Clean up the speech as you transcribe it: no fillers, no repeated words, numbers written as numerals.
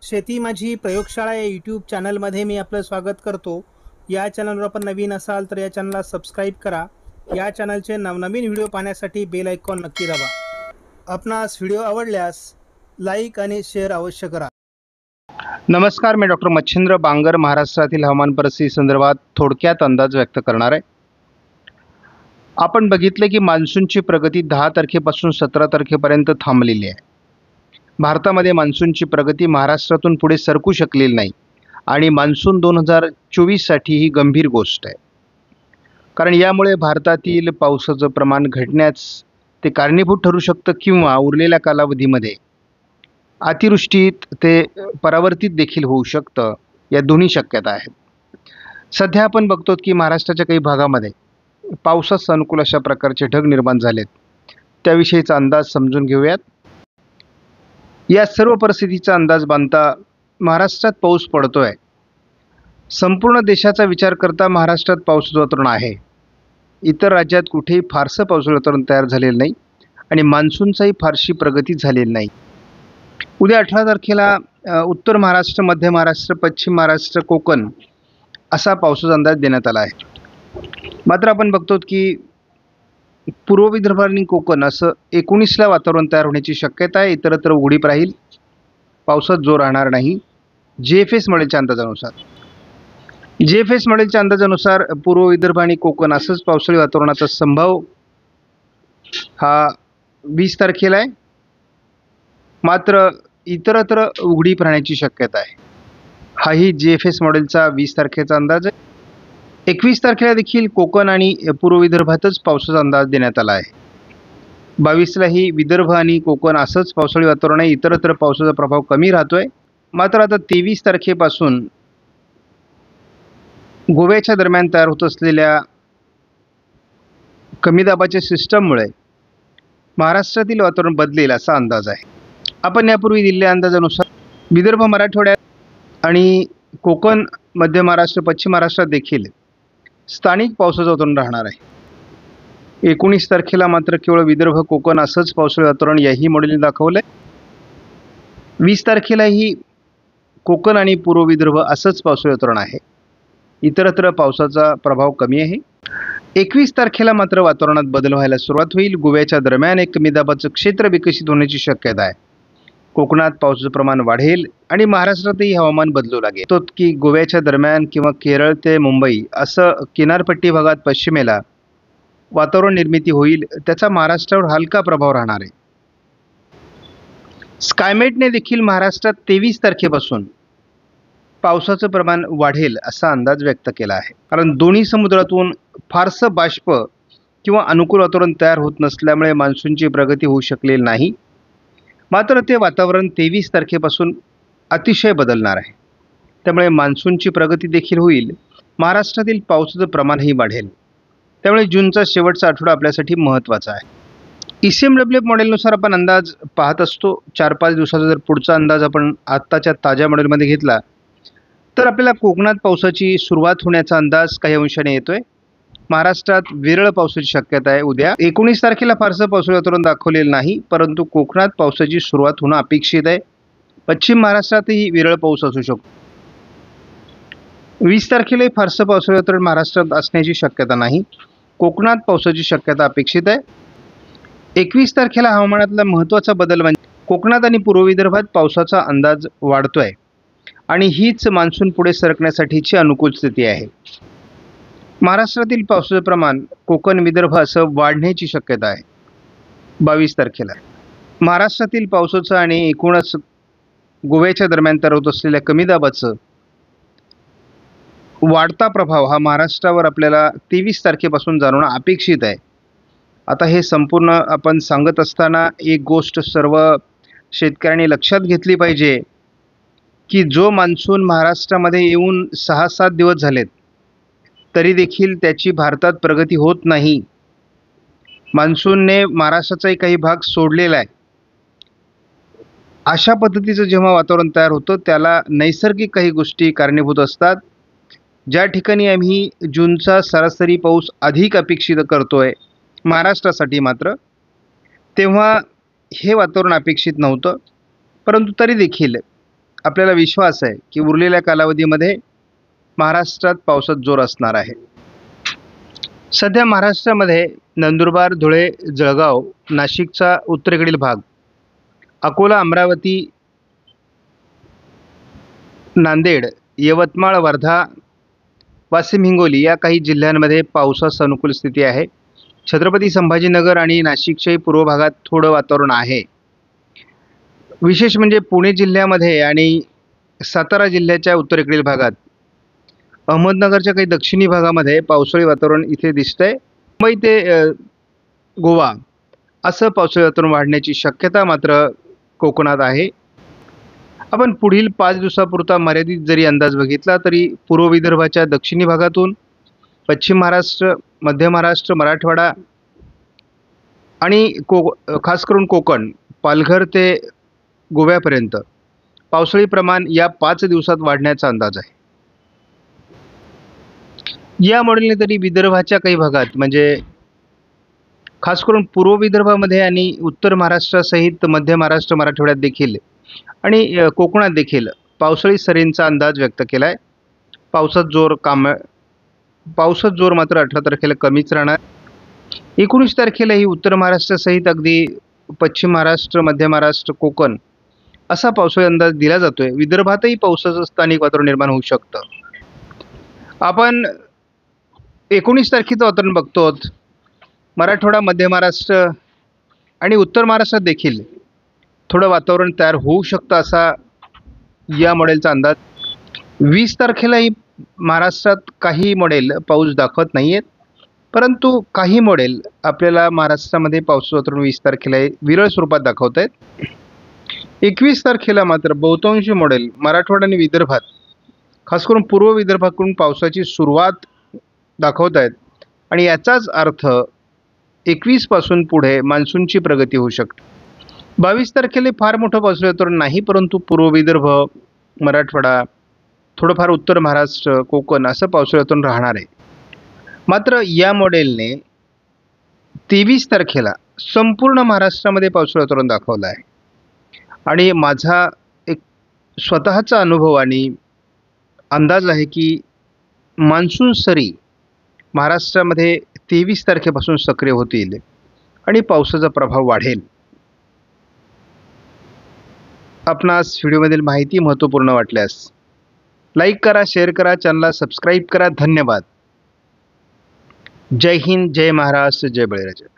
शेती माझी प्रयोगशाळा या यूट्यूब चॅनलमध्ये मी आपलं स्वागत करतो. या चॅनलवर आपण नवीन असाल तर या चॅनलला सबस्क्राईब करा. या चॅनलचे नवनवीन व्हिडिओ पाहण्यासाठी बेल आयकॉन नक्की दाबा. आपणास व्हिडिओ आवडल्यास लाईक आणि शेअर अवश्य करा. नमस्कार, मी डॉक्टर मच्छिंद्र बांगर महाराष्ट्रातील हवामान परिस्थिती संदर्भात थोडक्यात अंदाज व्यक्त करणार आहे. आपण बघितले की मान्सूनची प्रगती 10 तारखेपासून 17 तारखेपर्यंत थांबलेली आहे. भारतामध्ये मान्सूनची प्रगती महाराष्ट्रातून पुढे सरकू शकलेली नाही आणि मान्सून 2024साठी ही गंभीर गोष्ट आहे. कारण यामुळे भारतातील पावसाचं प्रमाण घटण्यास ते कारणीभूत ठरू शकतं किंवा उरलेल्या कालावधीमध्ये अतिवृष्टीत ते परावर्तित देखील होऊ शकतं. या दोन्ही शक्यता आहेत. सध्या आपण बघतो की महाराष्ट्राच्या काही भागामध्ये पावसास अनुकूल अशा प्रकारचे ढग निर्माण झालेत. त्याविषयीचा अंदाज समजून घेऊयात. या सर्व परिस्थितीचा अंदाज बांधता महाराष्ट्रात पाऊस पडतोय. संपूर्ण देशाचा विचार करता महाराष्ट्रात पावसाचं वातावरण आहे. इतर राज्यात कुठेही फारसं पावसाचं वातावरण तयार झालेलं नाही आणि मान्सूनचाही फारशी प्रगती झालेली नाही. उद्या 18 तारखेला उत्तर महाराष्ट्र, मध्य महाराष्ट्र, पश्चिम महाराष्ट्र, कोकण असा पावसाचा अंदाज देण्यात आला आहे. मात्र आपण बघतो की पूर्व विदर्भ आणि कोकण असं 19ला वातावरण तयार होण्याची शक्यता आहे. इतरत्र उघडीप राहील, पावसात जोर राहणार नाही. GFS मॉडेलच्या अंदाजानुसार पूर्व विदर्भ आणि कोकण असंच पावसाळी वातावरणाचा संभव हा 20 तारखेला आहे. मात्र इतरत्र उघडीप राहण्याची शक्यता आहे. हाही GFS मॉडेलचा 20 तारखेचा अंदाज आहे. 21 तारखेला देखील कोकण आणि पूर्व विदर्भातच पावसाचा अंदाज देण्यात आला आहे. 22लाही विदर्भ आणि कोकण असंच पावसाळी वातावरण आहे. इतरत्र पावसाचा प्रभाव कमी राहतोय. मात्र आता 23 तारखेपासून गोव्याच्या दरम्यान तयार होत असलेल्या कमी दाबाच्या सिस्टममुळे महाराष्ट्रातील वातावरण बदलेल असा अंदाज आहे. आपण यापूर्वी दिलेल्या अंदाजानुसार विदर्भ, मराठवाड्यात आणि कोकण, मध्य महाराष्ट्र, पश्चिम महाराष्ट्रात देखील स्थानिक पावसाचं वातावरण राहणार आहे. 19 तारखेला मात्र केवळ विदर्भ, कोकण असंच पावसाळी वातावरण याही मॉडेलने दाखवलंय. 20 तारखेलाही कोकण आणि पूर्व विदर्भ असंच पावसाळी वातावरण आहे. इतरत्र पावसाचा प्रभाव कमी आहे. 21 तारखेला मात्र वातावरणात बदल व्हायला सुरुवात होईल. गोव्याच्या दरम्यान एक कमी दाबाचं क्षेत्र विकसित होण्याची शक्यता आहे. कोकणात पावसाचं प्रमाण वाढेल आणि महाराष्ट्रातही हवामान बदलू लागेल. तो की गोव्याच्या दरम्यान किंवा केरळ ते मुंबई असं किनारपट्टी भागात पश्चिमेला वातावरण निर्मिती होईल. त्याचा महाराष्ट्रावर हलका प्रभाव राहणार आहे. स्कायमेटने देखील महाराष्ट्रात 23 तारखेपासून पावसाचं प्रमाण वाढेल असा अंदाज व्यक्त केला आहे. कारण दोन्ही समुद्रातून फारसं बाष्प किंवा अनुकूल वातावरण तयार होत नसल्यामुळे मान्सूनची प्रगती होऊ शकलेली नाही. मात्र ते वातावरण 23 तारखेपासून अतिशय बदलणार आहे. त्यामुळे मान्सूनची प्रगती देखील होईल. महाराष्ट्रातील पावसाचं प्रमाणही वाढेल. त्यामुळे जूनचा शेवटचा आठवडा आपल्यासाठी महत्त्वाचा आहे. ECMWF मॉडेलनुसार आपण अंदाज पाहत असतो. 4-5 दिवसाचा जर पुढचा अंदाज आपण आत्ताच्या ताज्या मॉडेलमध्ये घेतला तर आपल्याला कोकणात पावसाची सुरुवात होण्याचा अंदाज काही अंशाने येतोय. महाराष्ट्रात विरळ पावसाची शक्यता आहे. उद्या 19 तारखेला फारसं पावसाळी वातावरण दाखवलेलं नाही, परंतु कोकणात पावसाची सुरुवात होणं अपेक्षित आहे. पश्चिम महाराष्ट्रातही विरळ पाऊस असू शकतो. 20 तारखेलाही फारसं पावसाळी वातावरण महाराष्ट्रात असण्याची शक्यता नाही. कोकणात पावसाची शक्यता अपेक्षित आहे. 21 तारखेला हवामानातला महत्त्वाचा बदल म्हणजे कोकणात आणि पूर्व विदर्भात पावसाचा अंदाज वाढतोय आणि हीच मान्सून पुढे सरकण्यासाठीची अनुकूल स्थिती आहे. महाराष्ट्रातील पावसाचं प्रमाण कोकण, विदर्भ असं वाढण्याची शक्यता आहे. 22 तारखेला महाराष्ट्रातील पावसाचं आणि एकूणच गोव्याच्या दरम्यान तयार होत असलेल्या कमी दाबाचं वाढता प्रभाव हा महाराष्ट्रावर आपल्याला 23 तारखेपासून जाणवणं अपेक्षित आहे. आता हे संपूर्ण आपण सांगत असताना एक गोष्ट सर्व शेतकऱ्यांनी लक्षात घेतली पाहिजे की जो मान्सून महाराष्ट्रामध्ये येऊन 6-7 दिवस झालेत तरी देखील त्याची भारतात प्रगती होत नाही. मान्सूनने महाराष्ट्राचाही काही भाग सोडलेला आहे. अशा पद्धतीचं जेव्हा वातावरण तयार होतं त्याला नैसर्गिक काही गोष्टी कारणीभूत असतात. ज्या ठिकाणी आम्ही जूनचा सरासरी पाऊस अधिक अपेक्षित करतोय महाराष्ट्रासाठी, मात्र तेव्हा हे वातावरण अपेक्षित नव्हतं. परंतु तरी देखील आपल्याला विश्वास आहे की उरलेल्या कालावधीमध्ये महाराष्ट्रात पावसाचा जोर असणार आहे. सध्या महाराष्ट्रामध्ये नंदुरबार, धुळे, जळगाव, नाशिकचा उत्तरेकडील भाग, अकोला, अमरावती, नांदेड, यवतमाळ, वर्धा, वाशिम, हिंगोली या काही जिल्ह्यांमध्ये पावसास अनुकूल स्थिती आहे. छत्रपती संभाजीनगर आणि नाशिकच्याही पूर्व भागात थोडं वातावरण आहे. विशेष म्हणजे पुणे जिल्ह्यामध्ये आणि सातारा जिल्ह्याच्या उत्तरेकडील भागात, अहमदनगरच्या काही दक्षिणी भागामध्ये पावसाळी वातावरण इथे दिसतंय. मुंबई ते गोवा असं पावसाळी वातावरण वाढण्याची शक्यता मात्र कोकणात आहे. आपण पुढील 5 दिवसापुरता मर्यादित जरी अंदाज बघितला तरी पूर्व विदर्भाच्या दक्षिणी भागातून पश्चिम महाराष्ट्र, मध्य महाराष्ट्र, मराठवाडा आणि खास करून कोकण, पालघर ते गोव्यापर्यंत पावसाळी प्रमाण या 5 दिवसात वाढण्याचा अंदाज आहे. या मॉडेलने तरी विदर्भाच्या काही भागात म्हणजे खास करून पूर्व विदर्भामध्ये आणि उत्तर महाराष्ट्रासहित मध्य महाराष्ट्र, मराठवाड्यात देखील आणि कोकणात देखील पावसाळी सरींचा अंदाज व्यक्त केला आहे. पावसाचा जोर मात्र 18 तारखेला कमीच राहणार. 19 तारखेला ही उत्तर महाराष्ट्रासहित अगदी पश्चिम महाराष्ट्र, मध्य महाराष्ट्र, कोकण असा पावसाळी अंदाज दिला जातोय. विदर्भातही पावसाचं स्थानिक वातावरण निर्माण होऊ शकतं. आपण 19 तारखेचं वातावरण बघतो. मराठवाडा, मध्य महाराष्ट्र आणि उत्तर महाराष्ट्रात देखील थोडं वातावरण तयार होऊ शकतं असा या मॉडेलचा अंदाज. 20 तारखेलाही महाराष्ट्रात काही मॉडेल पाऊस दाखवत नाही आहेत, परंतु काही मॉडेल आपल्याला महाराष्ट्रामध्ये पावसाचं वातावरण 20 तारखेला विरळ स्वरूपात दाखवत आहेत. 21 तारखेला मात्र बहुतांशी मॉडेल मराठवाडा आणि विदर्भात, खास करून पूर्व विदर्भाकडून पावसाची सुरुवात दाखवत आहेत आणि याचाच अर्थ 21 पासून पुढे मान्सूनची प्रगती होऊ शकते. 22 तारखेला फार मोठं पावसाळी वातावरण नाही, परंतु पूर्व विदर्भ, मराठवाडा, थोडंफार उत्तर महाराष्ट्र, कोकण असं पावसाळी वातावरण राहणार आहे. मात्र या मॉडेलने 23 तारखेला संपूर्ण महाराष्ट्रामध्ये पावसाळी वातावरण दाखवलं आहे आणि माझा एक स्वतःचा अनुभव आणि अंदाज आहे की मान्सून सरी महाराष्ट्रामध्ये 23 तारखेपासून सक्रिय होतील आणि पावसाचा प्रभाव वाढेल. आपणास व्हिडिओमधील माहिती महत्त्वपूर्ण वाटल्यास लाईक करा, शेअर करा, चॅनलला सबस्क्राईब करा. धन्यवाद. जय हिंद, जय महाराष्ट्र, जय बळीराजा.